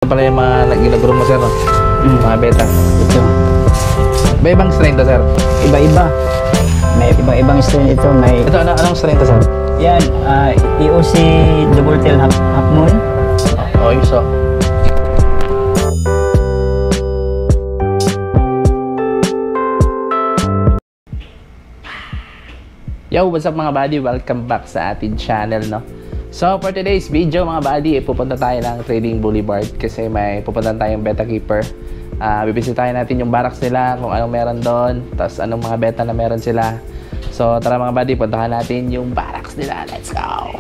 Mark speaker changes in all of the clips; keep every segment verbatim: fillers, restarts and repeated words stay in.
Speaker 1: Ito pala yung mga ginaguro mo, sir, no? Mm. Mga beta.
Speaker 2: Ito.
Speaker 1: Iba-ibang strain to, sir?
Speaker 2: Iba-iba. May iba-ibang strain ito. May...
Speaker 1: Ito, ano, anong strain to, sir?
Speaker 2: Yan, uh, E O C double tail half, half moon.
Speaker 1: Oh, yung so. Yo, what's up mga buddy? Welcome back sa ating channel, no? So, for today's video mga buddy, eh, pupunta tayo ng Trading Boulevard kasi may pupunta tayong beta keeper. Uh, bibisitahin natin yung barracks nila, kung anong meron doon, tapos anong mga beta na meron sila. So, tara mga buddy, puntahan natin yung barracks nila. Let's go!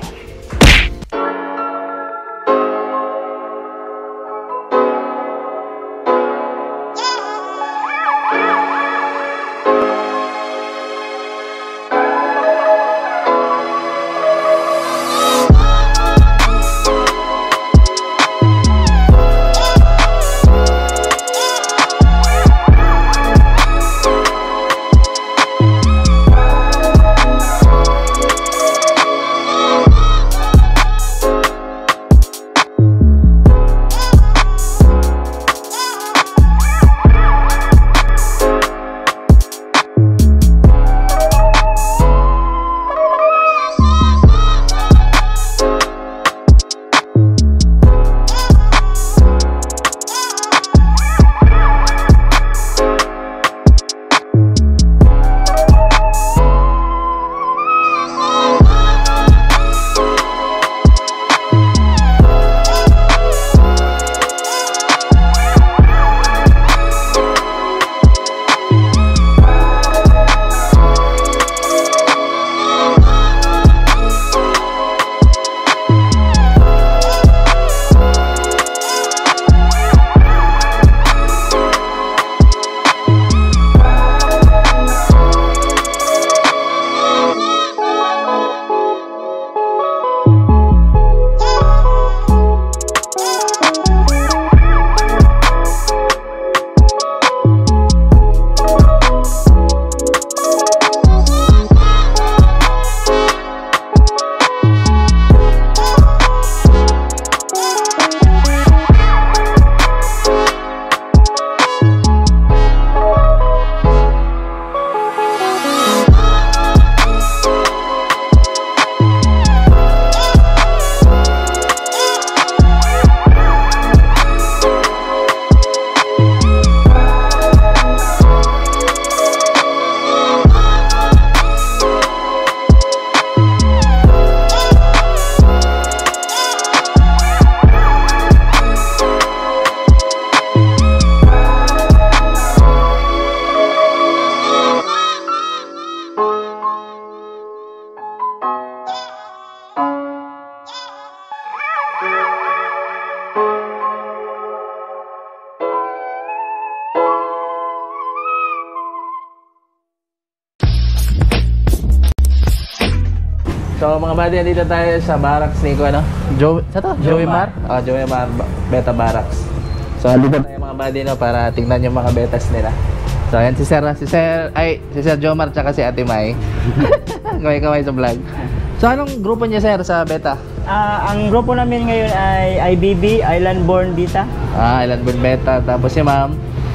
Speaker 1: So mga buddy, dito tayo sa barracks ni ko, ano? Joey, sa to? Joey Mar? Oh, Joey Mar Beta Barracks. So dito tayo mga buddy, no, para tingnan yung mga betas nila. So ayan si Sir, si Sir, ay, si Sir Jomar tsaka si Ate Mai. Kaway-kaway sa vlog. So anong grupo niya, Sir, sa beta?
Speaker 2: Uh, ang grupo namin ngayon ay I B B, Island Born Beta.
Speaker 1: Ah, Island Born Beta. Tapos si Ma'am?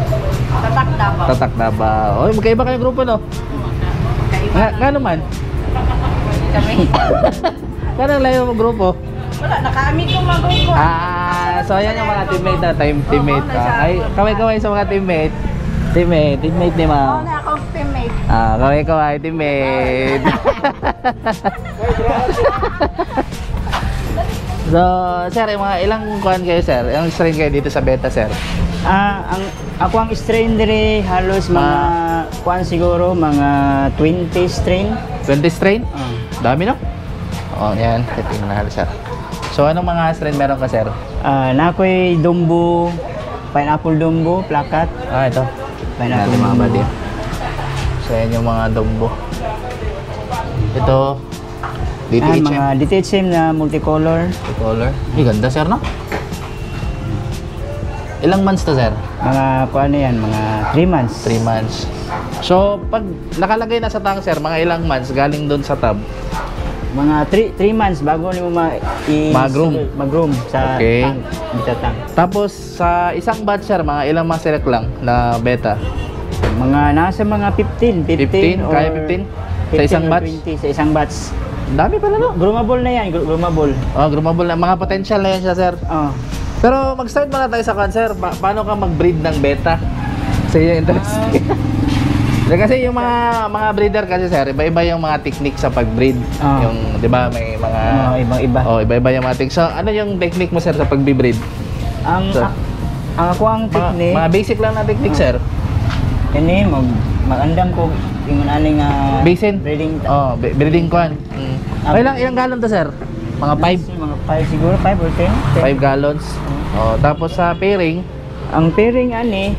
Speaker 3: Tatak Davao.
Speaker 1: Tatak Davao. Oy, magkaiba kayong grupo, no? Nga, nga naman?
Speaker 3: Kami.
Speaker 1: Kanang layo mo grupo?
Speaker 3: Wala, naka-amigo mag-grupo.
Speaker 1: Ah, so ayan yung mga teammate na, time teammate ka. Ay, kaway-kaway sa mga teammate. Teammate, teammate ni Ma'am.
Speaker 3: Oo na akong teammate.
Speaker 1: Ah, kaway-kaway, teammate. So, sir, yung mga ilang kuhan kayo, sir? Ilang strain kayo dito sa beta, sir?
Speaker 2: Ah, ang ako ang strain dire halos mga ah. kuan siguro mga twenty strain.
Speaker 1: twenty strain?
Speaker 2: Uh.
Speaker 1: Dami, no? Oo, yan. Tingnan na halos, sir. So, anong mga strain meron ka, sir?
Speaker 2: Ah, nakoy Dumbo, Pineapple Dumbo, Plakat.
Speaker 1: Ah, ito.
Speaker 2: Pineapple
Speaker 1: mga buddy. So, yan yung mga Dumbo. Ito, D T H M.
Speaker 2: Ah, mga D T H M na multicolor.
Speaker 1: Multicolor. Ay, ganda, sir, no? Ilang months to, sir?
Speaker 2: Mga kuan yan, mga three months.
Speaker 1: three months. So, pag nakalagay na sa tank, sir, mga ilang months galing doon sa tab?
Speaker 2: Mga three months bago nimo ma i-
Speaker 1: Mag-groom.
Speaker 2: mag-groom sa
Speaker 1: Okay.
Speaker 2: tank, beta tank.
Speaker 1: Tapos sa isang batch sir, mga ilang mga select lang na beta?
Speaker 2: Mga nasa mga fifteen, fifteen,
Speaker 1: fifteen?
Speaker 2: or
Speaker 1: Kaya fifteen? Sa isang
Speaker 2: or
Speaker 1: batch?
Speaker 2: twenty sa isang batch.
Speaker 1: Ang dami pala no?
Speaker 2: Groomable na yan, gro- groomable.
Speaker 1: Oh, groomable na. Mga potential na yan siya sir.
Speaker 2: Oh.
Speaker 1: Pero mag-start muna tayo sa cancer. Pa- paano ka mag-breed ng beta? Sa iyo interest. Kasi yung mga mga breeder kasi sir, iba-iba yung mga technique sa pag-breed.
Speaker 2: Ah.
Speaker 1: Yung 'di ba may mga
Speaker 2: Mga ibang-iba.
Speaker 1: Oh, iba-iba yung mga technique. So, ano yung technique mo sir sa pag-breed?
Speaker 2: Ang
Speaker 1: Sir.
Speaker 2: ang, ang ako ang
Speaker 1: Mga,
Speaker 2: technique,
Speaker 1: mga basic lang na technique sir.
Speaker 2: kani mag magandam ko yung aning uh,
Speaker 1: Basin?
Speaker 2: breeding ta-
Speaker 1: Oh, be- breeding kwan. Mm.
Speaker 2: Ah.
Speaker 1: Kailang ilang galon to sir? Mga five
Speaker 2: mga five siguro, five or ten.
Speaker 1: five gallons. Oh, tapos sa pairing,
Speaker 2: Ang pairing ani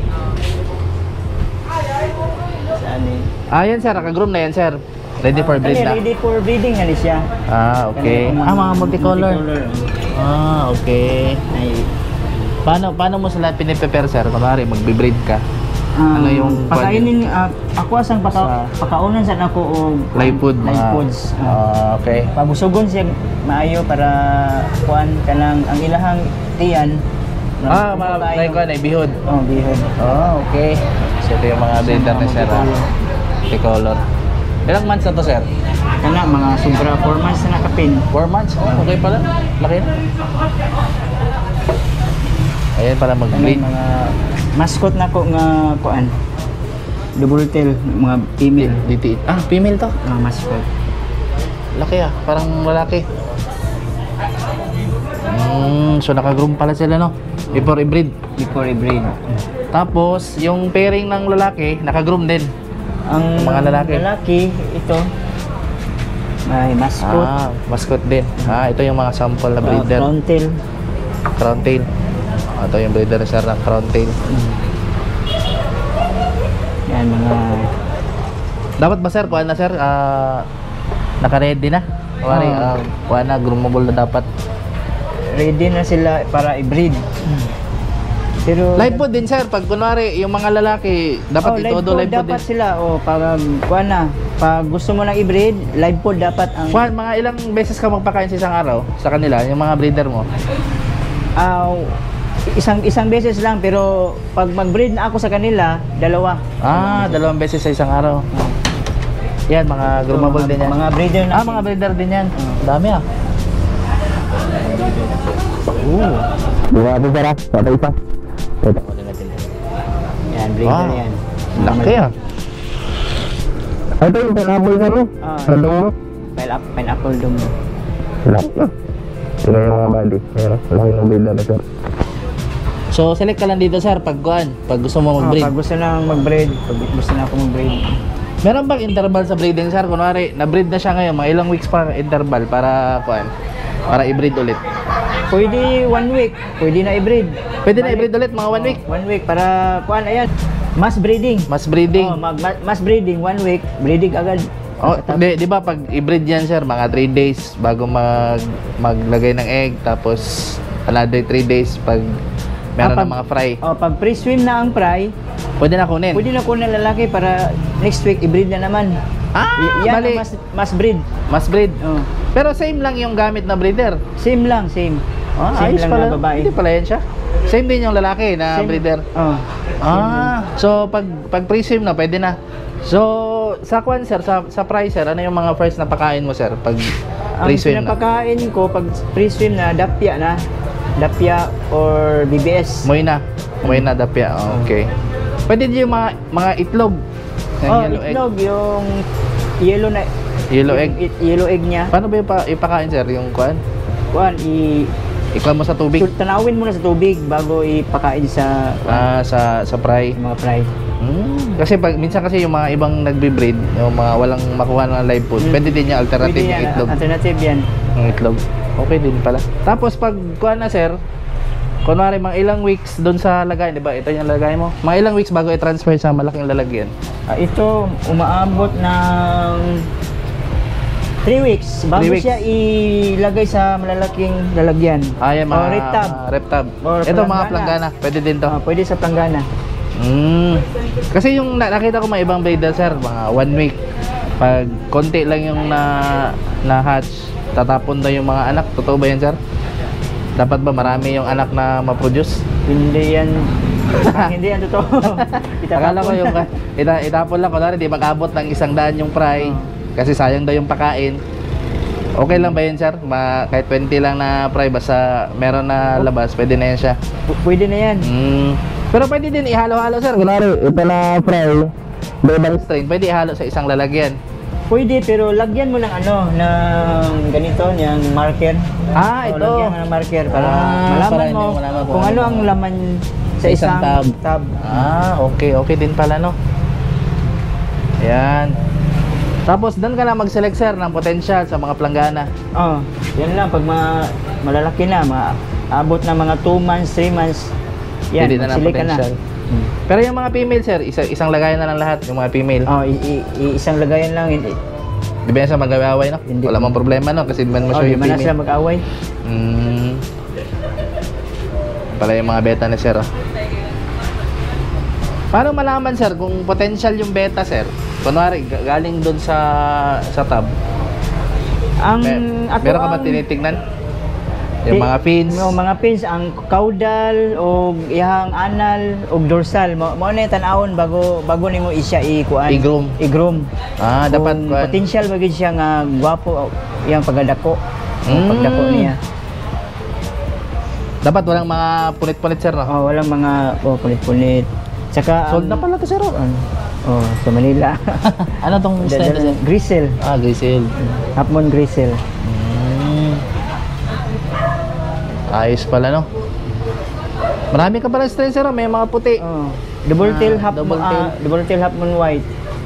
Speaker 2: sa ani.
Speaker 1: ah yan sir, naka-groom na yan sir. Ready for breed
Speaker 2: Kani,
Speaker 1: na.
Speaker 2: ready for breeding ani siya.
Speaker 1: Ah, okay.
Speaker 2: Kani,
Speaker 1: Ah, mga multicolor.
Speaker 2: multicolor.
Speaker 1: Ah, okay.
Speaker 2: Ay,
Speaker 1: Paano paano mo sila piniprepare sir? Kunwari magbe-breed ka.
Speaker 2: ah,
Speaker 1: Ano yung
Speaker 2: pakainin ah, ako asang paka, pakaunan sa nako og
Speaker 1: Live food.
Speaker 2: live
Speaker 1: mga-
Speaker 2: foods. Ah.
Speaker 1: Ah, okay.
Speaker 2: Pabusugon siya maayo para kuan kanang ang ilahang tiyan.
Speaker 1: Ah, mga like ko na bihod.
Speaker 2: Oh, bihod.
Speaker 1: Oh, okay. So ito yung mga breeder ni sir. ah. Tricolor. Ilang months na to sir?
Speaker 2: Kana mga sobra four months na nakapin.
Speaker 1: four months? Oh, okay pala. Laki na. Ayan pala
Speaker 2: Kana
Speaker 1: mag-breed.
Speaker 2: mga mascot nako nga kuan. Double tail mga female.
Speaker 1: D T. Ah, female to.
Speaker 2: Mga mascot.
Speaker 1: Laki ah, parang lalaki. Mm, so naka-groom pala sila no? Before i-breed.
Speaker 2: Before i-breed.
Speaker 1: Tapos, yung pairing ng lalaki, naka-groom din.
Speaker 2: Ang
Speaker 1: Mga lalaki.
Speaker 2: lalaki ito ay mascot.
Speaker 1: Ah, mascot din. Ah, ito yung mga sample na
Speaker 2: uh,
Speaker 1: breeder.
Speaker 2: Crown tail.
Speaker 1: Crown tail. Ah, ito yung breeder sir ng crown tail.
Speaker 2: Yan mga
Speaker 1: Dapat ba sir, kuha na sir, ah, naka-ready na? Kuwari,
Speaker 2: Ah.
Speaker 1: ah, kuha na, groomable na dapat.
Speaker 2: ready na sila para i-breed. Pero
Speaker 1: Live food din sir, pag kunwari, yung mga lalaki, dapat
Speaker 2: oh, live
Speaker 1: itodo
Speaker 2: food
Speaker 1: live food
Speaker 2: dapat
Speaker 1: din.
Speaker 2: sila o pag kuan na pag gusto mo nang i-breed, live food dapat ang
Speaker 1: Juan, mga ilang beses ka magpakain sa isang araw sa kanila, yung mga breeder mo?
Speaker 2: ah, isang isang beses lang pero pag mag-breed na ako sa kanila, dalawa.
Speaker 1: Ah, dalawang beses sa isang araw. Yan, mga groomable
Speaker 2: So,
Speaker 1: din yan.
Speaker 2: Mga breeder na.
Speaker 1: Ah, mga breeder din yan.
Speaker 2: Ah.
Speaker 1: Dami ah. Oo. Buha din sir ah. Patay pa.
Speaker 2: Yan, breeder
Speaker 1: Wow.
Speaker 2: yan.
Speaker 1: Laki ah. Ito yung pineapple sir no?
Speaker 2: Ah,
Speaker 1: Ano mo?
Speaker 2: pineapple, pineapple dome.
Speaker 1: Laki ah. Ito yung mga body. Ayan, laki ng breeder na sir. So, select ka lang dito sir pag kuhan, pag gusto mo
Speaker 2: Oh,
Speaker 1: mag-breed.
Speaker 2: pag gusto na mag-breed, pag gusto na ako mag-breed.
Speaker 1: Meron bang interval sa breeding sir? Kunwari, na-breed na siya ngayon, mga ilang weeks pa interval para kuhan, para i-breed ulit.
Speaker 2: Pwede one week, pwede na i-breed.
Speaker 1: Pwede na i-breed ulit mga one week.
Speaker 2: One week para kuan ayan. Mass breeding.
Speaker 1: Mas breeding.
Speaker 2: Oh, mag, ma- mass breeding one week, breeding agad.
Speaker 1: Oh, di, di ba pag i-breed yan sir, mga three days bago mag maglagay ng egg, tapos another three days pag meron
Speaker 2: Ah,
Speaker 1: ng
Speaker 2: pag-
Speaker 1: mga fry.
Speaker 2: Oh, pag pre-swim na ang fry,
Speaker 1: Pwede na kunin.
Speaker 2: pwede na ko na lalaki para next week i-breed na naman.
Speaker 1: Ah,
Speaker 2: Y- yan
Speaker 1: bali.
Speaker 2: ang mass, mass breed.
Speaker 1: Mas breed.
Speaker 2: Oh.
Speaker 1: Pero same lang yung gamit na breeder.
Speaker 2: Same lang, same.
Speaker 1: Ah,
Speaker 2: same
Speaker 1: ayos
Speaker 2: lang
Speaker 1: pala.
Speaker 2: na babae.
Speaker 1: Hindi pala yan siya. Same din yung lalaki na
Speaker 2: Same-
Speaker 1: breeder.
Speaker 2: Oh.
Speaker 1: Ah, so pag pag pre-swim na pwede na. So sa kwan sir, sa sa price sir, ano yung mga first na pakain mo sir pag
Speaker 2: Ang
Speaker 1: pre-swim na?
Speaker 2: pinapakain ko pag pre-swim na dapya na. Dapya or B B S.
Speaker 1: Moy na. Moy na dapya. Oh, okay. Pwede din yung mga mga itlog. Yung
Speaker 2: Oh,
Speaker 1: yellow egg.
Speaker 2: itlog, yung yellow na
Speaker 1: Yellow
Speaker 2: yung
Speaker 1: egg.
Speaker 2: i- yellow egg niya.
Speaker 1: Paano ba ipa, ipakain sir yung kwan?
Speaker 2: Kuan i
Speaker 1: Ikuha mo sa tubig.
Speaker 2: So, tanawin muna sa tubig bago ipakain sa
Speaker 1: Ah, sa sa fry.
Speaker 2: mga fry.
Speaker 1: Hmm. Kasi pag minsan kasi yung mga ibang nagbe-breed, yung mga walang makuha ng live food,
Speaker 2: Hmm.
Speaker 1: pwede din yung alternative
Speaker 2: Pwede
Speaker 1: yung
Speaker 2: yan,
Speaker 1: itlog.
Speaker 2: alternative yan.
Speaker 1: Yung itlog. Okay din pala. Tapos pag kuha na sir, kunwari mga ilang weeks doon sa lagay, di ba? Ito yung lagay mo. Mga ilang weeks bago i-transfer sa malaking lalagyan.
Speaker 2: Ah, ito, umaabot ng three weeks bago
Speaker 1: Three weeks.
Speaker 2: siya ilagay sa malalaking lalagyan.
Speaker 1: Ah, yan, mga
Speaker 2: O, reptab.
Speaker 1: reptab.
Speaker 2: Or
Speaker 1: Ito mga
Speaker 2: planggana.
Speaker 1: planggana. Pwede din to.
Speaker 2: Ah, pwede sa planggana.
Speaker 1: Mm. Kasi yung na- nakita ko may ibang breeder sir, mga one week. Pag konti lang yung na, na hatch, tatapon daw yung mga anak. Totoo ba yan, sir? Dapat ba marami yung anak na ma-produce?
Speaker 2: Hindi yan, hindi yan totoo.
Speaker 1: Akala ko yung ita, itapon lang, kunwari di mag-abot ng isang daan yung fry. Kasi sayang daw yung pakain. Okay lang ba yun, sir? Ma, kahit twenty lang na fry, basta meron na labas, pwede na yan siya.
Speaker 2: P- pwede na yan.
Speaker 1: Mm. Pero pwede din ihalo-halo, sir. Kunwari, ito na fry, ibang strain, pwede ihalo sa isang lalagyan.
Speaker 2: Pwede, pero lagyan mo ng ano, ng ganito, yung marker.
Speaker 1: Ah,
Speaker 2: O,
Speaker 1: ito.
Speaker 2: lagyan mo ng marker para
Speaker 1: Ah,
Speaker 2: malaman
Speaker 1: para
Speaker 2: mo
Speaker 1: hindi mo malaman kung
Speaker 2: kung
Speaker 1: ano
Speaker 2: ano ang laman sa
Speaker 1: sa isang
Speaker 2: isang,
Speaker 1: tab.
Speaker 2: tab.
Speaker 1: Ah, okay. Okay din pala, no? Ayan. Tapos, doon ka na mag-select, sir, ng potential sa mga planggana.
Speaker 2: Oh, yan lang. Pag ma malalaki na, maabot na mga two months, three months, yan,
Speaker 1: Pwede na ng
Speaker 2: mag-select ka na.
Speaker 1: potential. Pero yung mga female, sir, isa, isang lagayan na lang lahat, yung mga female.
Speaker 2: Oh, i- i- i- isang lagayan lang. Hindi,
Speaker 1: Di ba yan sa mag-away, no?
Speaker 2: Hindi.
Speaker 1: Wala mong problema, no? Kasi di man mo
Speaker 2: oh,
Speaker 1: show
Speaker 2: di
Speaker 1: yung
Speaker 2: man na sila
Speaker 1: female.
Speaker 2: mag-away.
Speaker 1: Mm. Pala yung mga beta na, sir, oh. Paano malaman, sir, kung potential yung beta, sir? Kunwari, g- galing doon sa sa tab.
Speaker 2: Ang
Speaker 1: Mer-
Speaker 2: ato
Speaker 1: meron ka ba
Speaker 2: ang-
Speaker 1: tinitignan? Yung
Speaker 2: Ti-
Speaker 1: mga fins?
Speaker 2: Yung mga pins, ang caudal o ihang anal o dorsal mo mo na tanawon bago bago nimo isya i-kuan.
Speaker 1: I-groom.
Speaker 2: I-groom.
Speaker 1: Ah, dapat
Speaker 2: Kung
Speaker 1: kuan.
Speaker 2: potential ba gid siya nga gwapo yang pagdako. Ang
Speaker 1: Mm.
Speaker 2: pagdako niya.
Speaker 1: Dapat walang mga punit-punit, sir, no?
Speaker 2: Oh, walang mga oh, punit-punit. Tsaka
Speaker 1: Sold na pala to, sir, oh.
Speaker 2: Oh, sa Manila.
Speaker 1: Ano tong stand, sir?
Speaker 2: Grisel.
Speaker 1: Ah, grizzle.
Speaker 2: Hapmon grisel.
Speaker 1: Mm. Ayos pala, no? Marami ka pala strain, sir, oh. May mga puti.
Speaker 2: Oh. Double
Speaker 1: Ah,
Speaker 2: tail half
Speaker 1: double
Speaker 2: double
Speaker 1: tail.
Speaker 2: tail. double tail hapmon white.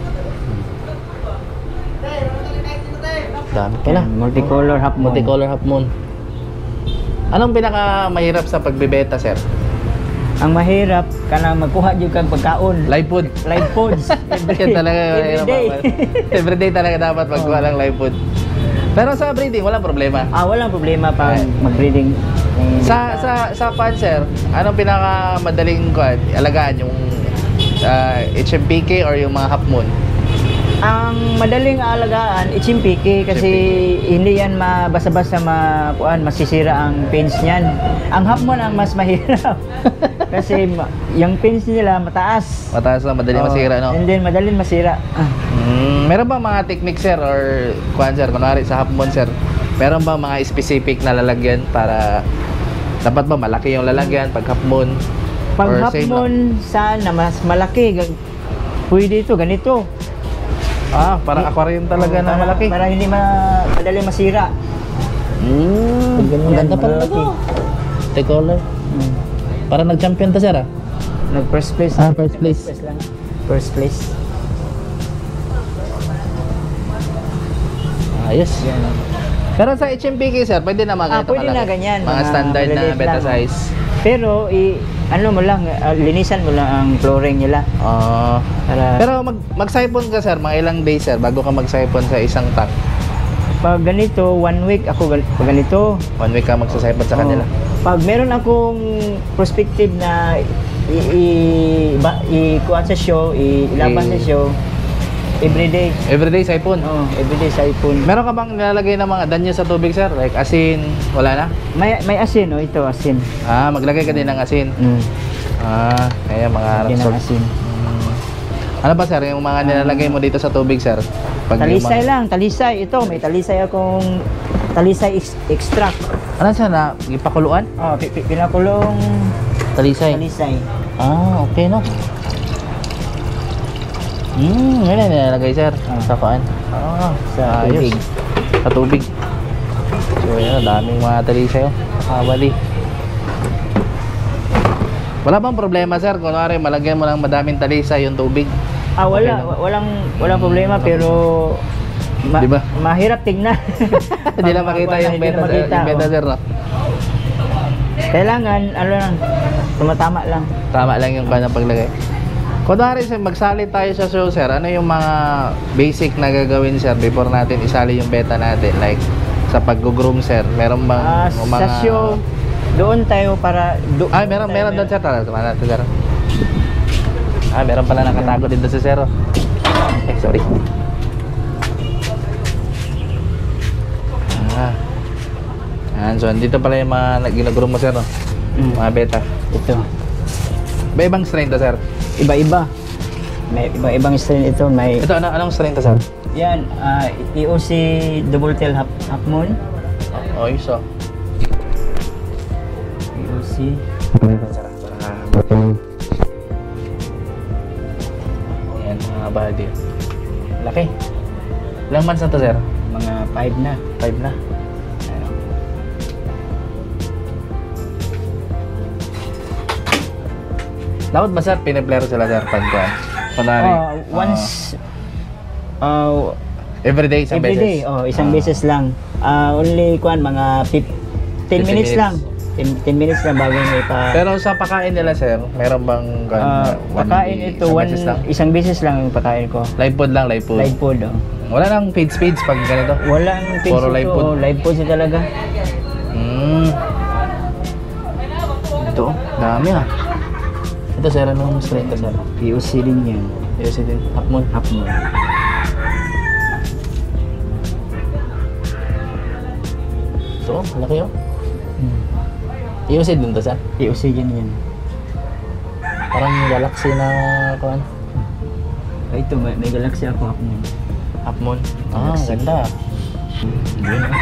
Speaker 1: Dami pala.
Speaker 2: Yan, multicolor half moon.
Speaker 1: Multicolor half moon. Anong pinaka mahirap sa pagbebeta, sir?
Speaker 2: Ang mahirap kana magkuha jud kag pagkaon.
Speaker 1: Live food.
Speaker 2: Live foods.
Speaker 1: Yan talaga yung
Speaker 2: every
Speaker 1: mahirap,
Speaker 2: day.
Speaker 1: ah. Everyday talaga dapat magkuha ng live food. Pero sa breeding, walang problema.
Speaker 2: Ah, walang problema pag mag-breeding. Eh,
Speaker 1: Sa sa sa fan, sir, anong pinaka madaling kuan alagaan, yung uh, H M P K or yung mga half moon?
Speaker 2: ang madaling alagaan ichimpiki kasi hindi yan mabasa-basa ma kuan masisira ang pins niyan. Ang hapmon ang mas mahirap. Kasi ma- yung pins nila mataas.
Speaker 1: Mataas lang, madali
Speaker 2: Oo,
Speaker 1: masira, no?
Speaker 2: And then madaling masira. Ah.
Speaker 1: Mm, meron ba mga technique, sir, or kuan, sir, kunwari sa half moon, sir, meron ba mga specific na lalagyan para dapat ba malaki yung lalagyan pag half moon?
Speaker 2: Pag
Speaker 1: Or same lang?
Speaker 2: hapmon sana mas malaki. Gan- Pwede ito ganito.
Speaker 1: Ah, parang aquarium talaga na
Speaker 2: para,
Speaker 1: malaki.
Speaker 2: Para hindi ma madali masira.
Speaker 1: Mm,
Speaker 2: Ganyan,
Speaker 1: ang ganda pala
Speaker 2: malaki.
Speaker 1: ito. Take color.
Speaker 2: Hmm.
Speaker 1: Parang nag-champion to, sir, ah.
Speaker 2: Nag first place.
Speaker 1: Ah, first place.
Speaker 2: First lang. First place.
Speaker 1: Ayos.
Speaker 2: Yan.
Speaker 1: Pero sa H M P K, sir, pwede na mga
Speaker 2: Ah,
Speaker 1: ganito
Speaker 2: pwede
Speaker 1: kalaki.
Speaker 2: na ganyan.
Speaker 1: Mga standard na
Speaker 2: maliliit
Speaker 1: beta
Speaker 2: lang.
Speaker 1: size.
Speaker 2: Pero i ano mo lang, ah, linisan mo lang ang flooring nila.
Speaker 1: Ah.
Speaker 2: Para
Speaker 1: Pero mag mag-siphon ka, sir, mga ilang days, sir, bago ka mag-siphon sa isang tank.
Speaker 2: pag ganito, one week ako gan- pag ganito.
Speaker 1: One week ka magsa-siphon sa
Speaker 2: Oo.
Speaker 1: kanila.
Speaker 2: Pag meron akong perspective na i, i, ba, i kuha sa show, i, ilabas
Speaker 1: I-
Speaker 2: sa show, everyday.
Speaker 1: Everyday siphon.
Speaker 2: Oh, everyday sa iPhone.
Speaker 1: Meron ka bang nilalagay ng mga danyo sa tubig, sir? Like asin, wala na?
Speaker 2: May may asin, oh, ito asin.
Speaker 1: Ah, maglagay ka din ng asin.
Speaker 2: Mm.
Speaker 1: Ah, kaya mga
Speaker 2: Yan ang
Speaker 1: sort.
Speaker 2: asin.
Speaker 1: Mm. Ano ba, sir, yung mga nilalagay mo dito sa tubig, sir? Pag yung
Speaker 2: Talisay
Speaker 1: mga-
Speaker 2: lang, talisay. Ito, may talisay akong talisay ex- extract.
Speaker 1: Ano, sir, na ipakuluan?
Speaker 2: Oh, pi- pi- pinakulong
Speaker 1: Talisay.
Speaker 2: talisay.
Speaker 1: Ah, okay, no? Hmm, yun na nilalagay, sir.
Speaker 2: Ah.
Speaker 1: Sa kuan.
Speaker 2: Oh, sa
Speaker 1: Ayos.
Speaker 2: tubig.
Speaker 1: Sa tubig. So, yun, daming mga talisay, oh. Nakabali. Wala bang problema, sir? Kunwari, malagyan mo ng madaming talisay yung tubig.
Speaker 2: Ah,
Speaker 1: Okay
Speaker 2: wala,
Speaker 1: lang.
Speaker 2: wa- walang walang problema pero ma-
Speaker 1: Di ba?
Speaker 2: mahirap tignan.
Speaker 1: Hindi na makita yung
Speaker 2: Hindi na
Speaker 1: beta, sir.
Speaker 2: makita,
Speaker 1: Yung beta,
Speaker 2: oh.
Speaker 1: sir, no?
Speaker 2: Kailangan ano lang, tumatama lang.
Speaker 1: Tama lang yung kanyang paglagay. Kunwari, sir, magsalit tayo sa show, sir. Ano yung mga basic na gagawin, sir, before natin isali yung beta natin? Like, sa pag-groom, sir, meron bang
Speaker 2: Ah,
Speaker 1: mga...
Speaker 2: sa show, doon tayo para do,
Speaker 1: Ay, meron,
Speaker 2: tayo-
Speaker 1: meron doon, sir. Tara, tama natin, sir. Ah, meron pala nakatago din doon sa sir, oh. Eh, sorry. Ah. Yan, so dito pala yung mga ginaguro mo, sir, no?
Speaker 2: Mm.
Speaker 1: Mga beta.
Speaker 2: Ito.
Speaker 1: Iba-ibang strain to, sir.
Speaker 2: Iba-iba. May iba-ibang strain ito. May
Speaker 1: Ito, ano, anong strain to, sir?
Speaker 2: yan, ah, E O C double tail half, half moon.
Speaker 1: Oh, yung so.
Speaker 2: E O C.
Speaker 1: Yan, mga body. Laki. Ilang months na to, sir?
Speaker 2: Mga five na.
Speaker 1: Five na. Dapat ba, sir, piniplero sila, sir, pagkuhan? Kunwari.
Speaker 2: Oh, once uh,
Speaker 1: everyday, isang
Speaker 2: every day,
Speaker 1: beses.
Speaker 2: oh, isang
Speaker 1: Ah.
Speaker 2: beses lang. Ah, only kuan mga fifteen
Speaker 1: fifteen
Speaker 2: minutes
Speaker 1: minutes.
Speaker 2: lang. ten minutes lang bago may pa
Speaker 1: Pero sa pakain nila, sir, meron bang kuhan,
Speaker 2: Ah,
Speaker 1: one
Speaker 2: pakain
Speaker 1: day,
Speaker 2: ito
Speaker 1: isang
Speaker 2: one
Speaker 1: beses lang?
Speaker 2: isang beses lang yung pakain ko.
Speaker 1: Live food lang, live food.
Speaker 2: Live food, oh.
Speaker 1: Wala nang feeds feeds pag ganito.
Speaker 2: Walang things
Speaker 1: Puro
Speaker 2: ito,
Speaker 1: live food.
Speaker 2: oh, live food siya talaga.
Speaker 1: Hmm. Ito, dami ah. Ito, sir, anong strain to, sir?
Speaker 2: E O C din yan.
Speaker 1: Yes, ito. Half moon.
Speaker 2: Half moon.
Speaker 1: Ito, laki oh.
Speaker 2: Hmm.
Speaker 1: Iusid din to, sir.
Speaker 2: E O C din yan.
Speaker 1: Parang galaxy na kuhan.
Speaker 2: Ah, ito, may, may galaxy ako half moon.
Speaker 1: Half moon. Ah,
Speaker 2: Galaxy.
Speaker 1: ganda. Yun oh.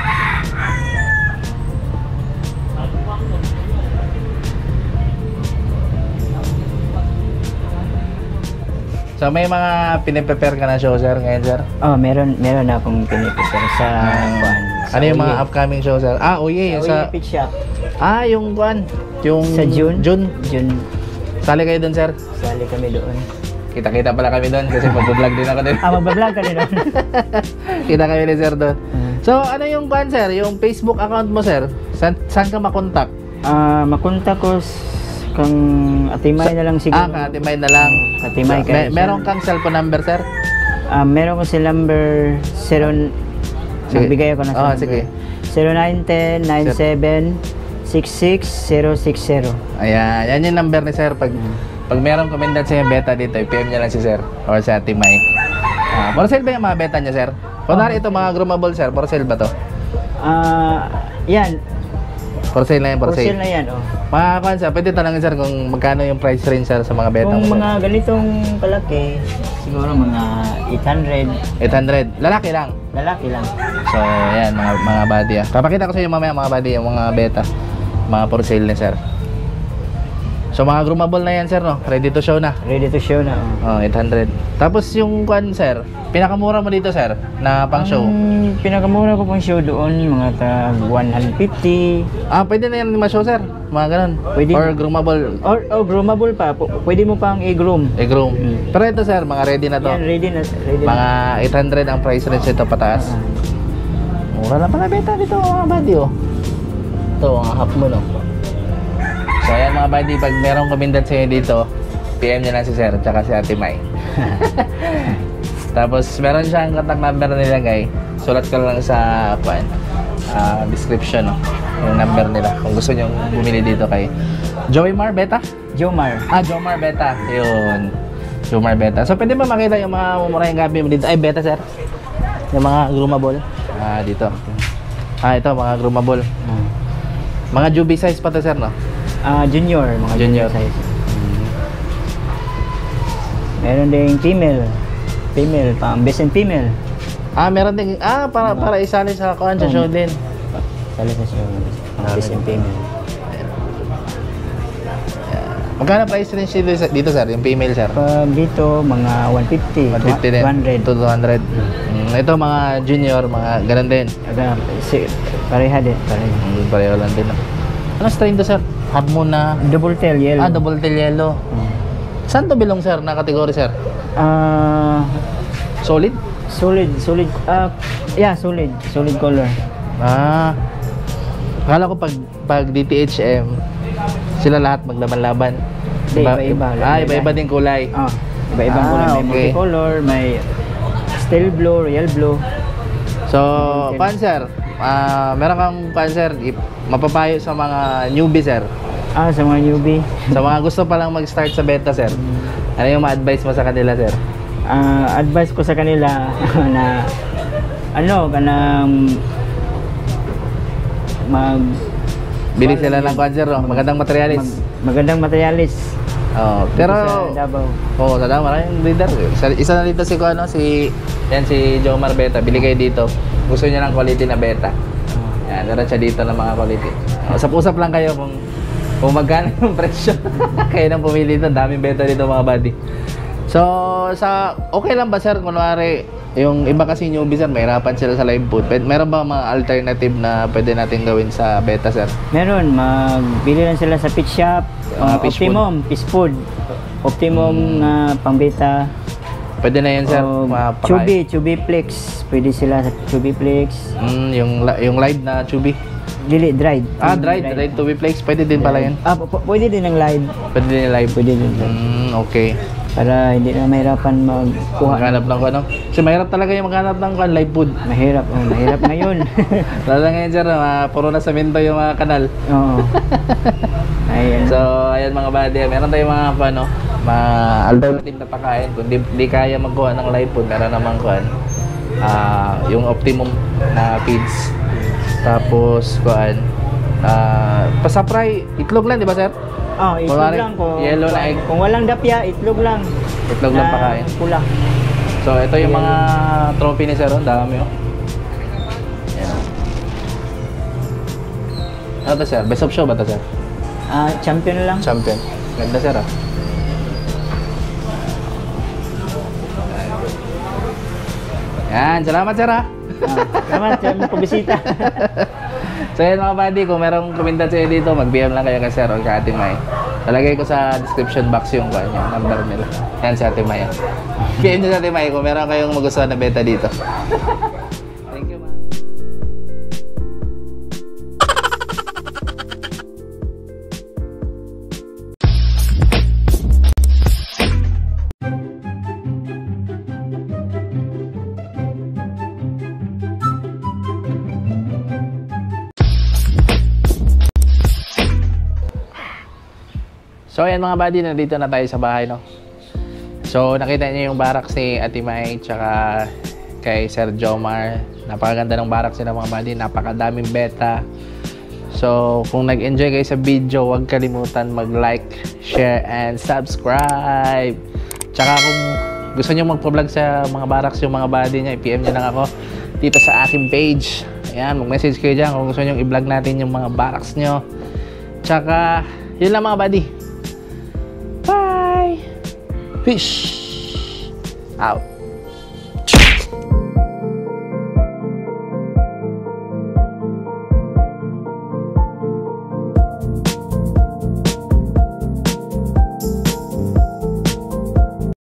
Speaker 1: So may mga piniprepare ka na show, sir, ngayon, sir?
Speaker 2: Oh, meron meron na akong pinipicture sa kuan. sa
Speaker 1: Ano yung mga
Speaker 2: Oye.
Speaker 1: upcoming show, sir? Ah, Oye, yung
Speaker 2: Sa
Speaker 1: sa...
Speaker 2: Oye Pit Shop.
Speaker 1: Ah, yung kuhan. Yung...
Speaker 2: Sa June.
Speaker 1: June.
Speaker 2: June.
Speaker 1: Sali kayo dun, sir?
Speaker 2: Sali kami doon.
Speaker 1: Kita-kita pala kami doon kasi mag-vlog din ako din.
Speaker 2: Ah, magbablog ka din doon.
Speaker 1: Kita kami ni sir doon.
Speaker 2: Hmm.
Speaker 1: So, ano yung kuhan, sir? Yung Facebook account mo, sir? San, saan ka makontak?
Speaker 2: Ah, makontak ko s- kang Atimay na lang siguro.
Speaker 1: Ah, katimay na lang.
Speaker 2: Katimay ka.
Speaker 1: Me- meron kang cellphone number, sir?
Speaker 2: Ah, meron ko si number zero.
Speaker 1: Sige.
Speaker 2: Nagbigay ako na
Speaker 1: Oo, sige.
Speaker 2: zero nine one zero nine seven six six zero six zero.
Speaker 1: Ayan, yan yung number ni sir. Pag pag merong komendat sa yung beta dito, i-P M niya lang si sir or sa Timay. Ah, for sale ba yung mga beta niya, sir? Kunwari ito mga groomable, sir. For sale ba to?
Speaker 2: Ah, yan.
Speaker 1: For sale na yan, for,
Speaker 2: For sale
Speaker 1: sale.
Speaker 2: na yan, oh.
Speaker 1: Mga kuhan, sir, pwede tanongin, sir, kung magkano yung price range, sir, sa mga beta
Speaker 2: Kung
Speaker 1: mo, sir?
Speaker 2: mga ganitong kalaki, siguro mga eight hundred.
Speaker 1: eight hundred. Lalaki lang.
Speaker 2: Lalaki lang.
Speaker 1: So, yan, mga, mga body ah. Papakita ko sa inyo mamaya mga body, yung mga beta. Mga for sale ni sir. So, mga groomable na yan, sir, no? Ready to show na.
Speaker 2: Ready to show na, oh.
Speaker 1: Oh, eight hundred. Tapos yung kwan, sir, pinakamura mo dito, sir, na pang show.
Speaker 2: Ang pinakamura ko pang show doon, mga tag one fifty.
Speaker 1: Ah, pwede na yan ma-show, sir. Mga ganun.
Speaker 2: Pwede.
Speaker 1: Or groomable.
Speaker 2: Or oh, groomable pa. P- pwede mo pang i-groom.
Speaker 1: Eh, groom.
Speaker 2: Mm.
Speaker 1: Pero ito, sir, mga ready na to.
Speaker 2: Yan, ready na. Ready
Speaker 1: Mga
Speaker 2: na.
Speaker 1: eight hundred ang price range ito pataas.
Speaker 2: Ah.
Speaker 1: Mura lang pala beta dito, mga buddy, oh. Ito, ang half mo, no? So, ayan, mga buddy, pag merong kumindat sa inyo dito, P M niya lang si sir, tsaka si Ate Mai. Tapos, meron siyang contact number na nilagay. Sulat ko lang sa kuan, ah, description, no? Yung number nila. Kung gusto nyo bumili dito kay Joey Mar Beta?
Speaker 2: Jomar.
Speaker 1: Ah, Jomar Beta. Yun. Jomar Beta. So, pwede ba makita yung mga mumurahing gabi mo dito? Ay, Beta, sir. Yung mga groomable. Ah, dito. Ah, ito, mga groomable.
Speaker 2: Ah.
Speaker 1: Mga Juby size pa to, sir, no?
Speaker 2: Ah, junior, mga
Speaker 1: Junior.
Speaker 2: junior size. Meron ding female. Female, pang best and female.
Speaker 1: Ah, meron din. Ah, para para isali sa kuan sa show din.
Speaker 2: Sali sa show. Pang best and female.
Speaker 1: Magkano price range dito, dito, sir? Yung female, sir?
Speaker 2: Pag dito, mga one fifty,
Speaker 1: one fifty din.
Speaker 2: two hundred.
Speaker 1: To two hundred. Mm, ito, mga junior, mga ganun din.
Speaker 2: Aga, si, pareha din, pareha.
Speaker 1: Mm, pareho lang din. no? Ano strain to, sir? Half moon na...
Speaker 2: Double tail yellow.
Speaker 1: Ah, double tail yellow.
Speaker 2: Hmm.
Speaker 1: Saan to bilong, sir, na category, sir?
Speaker 2: Ah,
Speaker 1: Solid?
Speaker 2: solid, solid. Ah, yeah, solid. Solid color.
Speaker 1: Ah. Akala ko pag pag D T H M sila lahat maglaban-laban.
Speaker 2: Hindi, iba-iba.
Speaker 1: Ah, iba-iba din kulay.
Speaker 2: Ah, iba-ibang
Speaker 1: Ah,
Speaker 2: kulay. May
Speaker 1: okay.
Speaker 2: multicolor, may steel blue, royal blue.
Speaker 1: So, pan sir, ah, meron kang pan sir, i- mapapayo sa mga newbie, sir.
Speaker 2: Ah, sa mga newbie.
Speaker 1: Sa mga gusto pa lang mag-start sa beta, sir. Ano yung ma-advise mo sa kanila, sir?
Speaker 2: Ah, advice ko sa kanila na ano, kanang mag
Speaker 1: Bili sila ng kwan sir, no? Magandang materialis.
Speaker 2: mag- magandang materialis.
Speaker 1: Oh,
Speaker 2: Dito
Speaker 1: pero
Speaker 2: sa Davao.
Speaker 1: oh, sa dama maraming breeder. Isa, isa na dito si ko ano, si yan si Jomar Beta. Bili kayo dito. Gusto niya ng quality na beta. Yan, meron siya dito ng mga quality. Usap-usap lang kayo kung kung magkano yung presyo. Kayo nang pumili dito, daming beta dito mga buddy. So, sa okay lang ba sir kunwari yung iba kasi newbie sir, mahirapan sila sa live food. Pero meron ba mga alternative na pwede natin gawin sa beta sir?
Speaker 2: Meron, magbili lang sila sa pet shop,
Speaker 1: Mga
Speaker 2: uh,
Speaker 1: fish
Speaker 2: Optimum, fish food. Optimum na pang-beta.
Speaker 1: Pwede na yan sir.
Speaker 2: O
Speaker 1: mga pakain.
Speaker 2: Chubby, Chubby Plex. Pwede sila sa Chubby Plex.
Speaker 1: Mm, yung li- yung live na chubby.
Speaker 2: Dili, dried.
Speaker 1: Ah, dried, dried to be flakes. Pwede din pala yan.
Speaker 2: Ah, p- p- pwede din ang live.
Speaker 1: Pwede din live.
Speaker 2: Pwede din. live.
Speaker 1: Mm, okay.
Speaker 2: Para hindi na mahirapan magkuha.
Speaker 1: Maghanap ng ano. Kasi mahirap talaga yung maghanap ng kan live food.
Speaker 2: Mahirap, oh, mahirap ngayon.
Speaker 1: Lalo ngayon sir, uh, puro na semento yung mga kanal.
Speaker 2: Oo. Ayan.
Speaker 1: So, ayan mga buddy, meron tayong mga ano, mga alternative na pakain. Kung di, di kaya magkuha ng live food, meron naman kuhan. Ah, yung optimum na feeds. Tapos kuhan. Ah, pasapray, itlog lang, di ba sir?
Speaker 2: Oh, itlog
Speaker 1: Kunwari,
Speaker 2: lang kung,
Speaker 1: yellow na egg.
Speaker 2: kung walang dapya, itlog lang.
Speaker 1: Itlog lang
Speaker 2: Na
Speaker 1: pakain.
Speaker 2: Pula.
Speaker 1: So, ito yung mga trophy ni sir, oh. Dami oh. Ayan. Ano to sir? Best of show ba to sir?
Speaker 2: Ah, champion lang.
Speaker 1: Champion. Ganda sir ah. Yan, salamat sir ah.
Speaker 2: Ah, salamat sa mga pabisita.
Speaker 1: So yan mga buddy, kung merong komentar sa'yo dito, mag-B M lang kayo kay sir o kay Ate May. Talagay ko sa description box yung, yung number nila. Yan si Ate May. P M nyo sa Ate May kung meron kayong magustuhan na beta dito. Thank you, ma'am. So ayan mga buddy, nandito na tayo sa bahay, no? So nakita niyo yung barracks ni Ate May tsaka kay Sir Jomar. Napakaganda ng barracks nila mga buddy, napakadaming beta. So kung nag-enjoy kayo sa video, huwag kalimutan mag-like, share, and subscribe. Tsaka kung gusto niyo magpa-vlog sa mga barracks yung mga buddy niya, i-P M niyo lang ako dito sa aking page. Ayan, mag-message kayo dyan kung gusto niyo i-vlog natin yung mga barracks niyo. Tsaka yun lang mga buddy. Bye! Fish! Out!